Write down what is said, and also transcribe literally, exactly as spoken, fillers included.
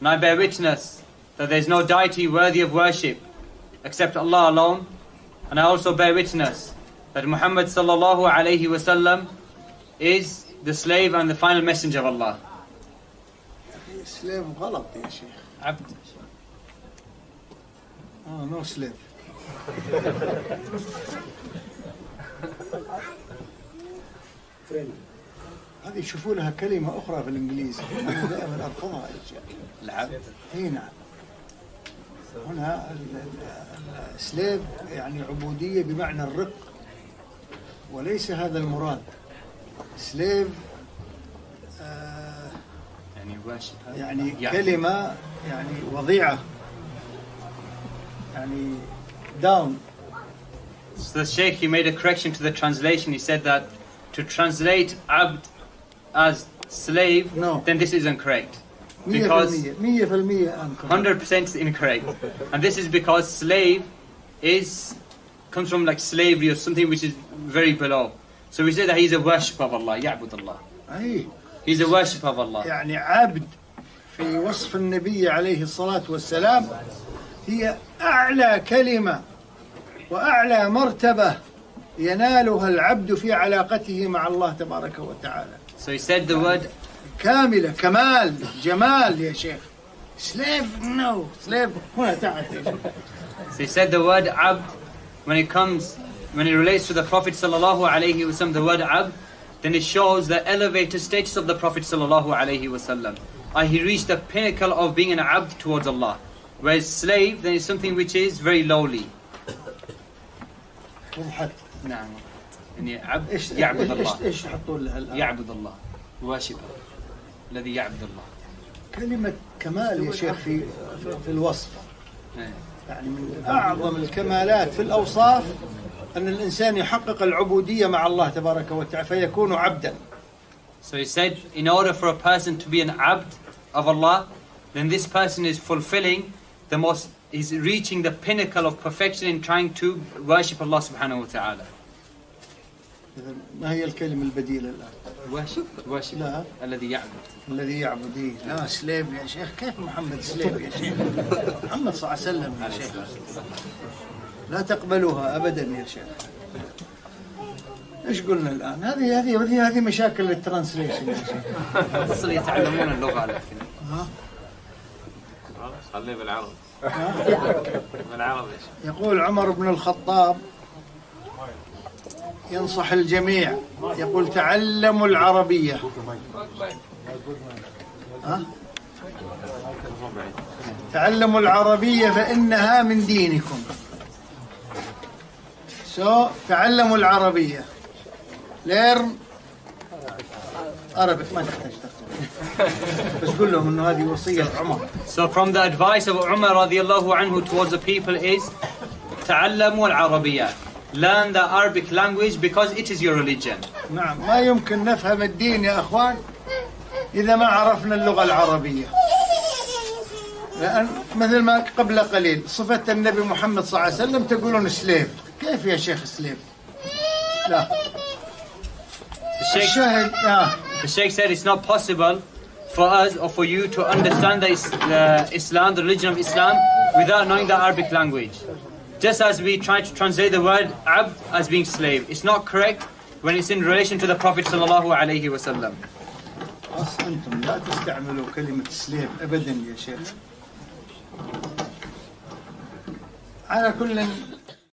and I bear witness that there is no deity worthy of worship except Allah alone, and I also bear witness that Muhammad sallallahu alayhi wasallam is the slave and the final messenger of Allah. Slave غلط يا شيخ. عبد. Oh, no slave. هذه يشوفوا لها كلمة أخرى في الإنجليزي، أنا دائما أرفضها يا شيخ. العبد. إي نعم. هنا السليف يعني عبودية بمعنى الرق، وليس هذا المراد. سليف آه يعني worship. يعني كلمة يعني وضيعة، يعني down. So the Shaykh, he made a correction to the translation. He said that to translate abd as slave, no, then this isn't correct. Because one hundred percent is incorrect. And this is because slave is comes from like slavery or something which is very below. So we say that he's a worshipper of Allah, يعبد الله. أي. He's a worshipper of Allah. يعني عبد في وصف النبي عليه الصلاة والسلام هي أعلى كلمة وأعلى مرتبة ينالها العبد في علاقته مع الله تبارك وتعالى. So he said the word كاملة، كمال، جمال يا شيخ. Slave, no, slave هنا تحت يا شيخ. So he said the word abd, when it comes, when it relates to the Prophet sallallahu alaihi wasallam, the word abd, then it shows the elevated status of the Prophet sallallahu alaihi wasallam. Uh, he reached the pinnacle of being an abd towards Allah. Whereas slave, then is something which is very lowly. وضحت. نعم. يعني عبد يعبد الله. إيش إيش يحطون لها الآن؟ يعبد الله. worshipper. الذي يعبد الله. كلمة كمال يا شيخ في في الوصف. يعني من أعظم الكمالات في الأوصاف أن الإنسان يحقق العبودية مع الله تبارك وتعالى فيكون عبدا. So he said, in order for a person to be an abd of Allah, then this person is fulfilling the most, is reaching the pinnacle of perfection in trying to worship Allah subhanahu wa ta'ala. ما هي الكلمة البديلة الآن؟ worship worship لا. الذي يعبد الذي يعبد إيه؟ لا سليف يا شيخ. كيف محمد سليف يا شيخ؟ محمد صلى الله عليه وسلم يا شيخ. لا تقبلوها أبدا يا شيخ. إيش قلنا الآن؟ هذه هذه هذه هذه مشاكل الترانسليشن يا شيخ. أصل يتعلمون اللغة على فكرة. ها؟ خليه بالعربي. بالعربي. يقول عمر بن الخطاب ينصح الجميع، يقول تعلموا العربية. ها؟ تعلموا العربية فإنها من دينكم. سو تعلموا العربية. learn Arabic. ما تحتاج تخطب. بس قول لهم إنه هذه وصية عمر. So from the advice of Umar radiallahu anhu towards the people is تعلموا العربية. Learn the Arabic language because it is your religion. نعم، ما يمكن نفهم الدين يا أخوان إذا ما عرفنا اللغة العربية. لأن مثل ما قبل قليل صفة النبي محمد صلى الله عليه وسلم تقولون سليف. كيف يا شيخ سليف؟ لا. الشاهد آه. The Sheikh said it's not possible for us or for you to understand the, the Islam, the religion of Islam, without knowing the Arabic language. Just as we try to translate the word abd as being slave, it's not correct when it's in relation to the Prophet sallallahu alaihi wasallam. أصلا أنتم لا تستعملوا كلمة سليف أبدا يا شيخ. على كل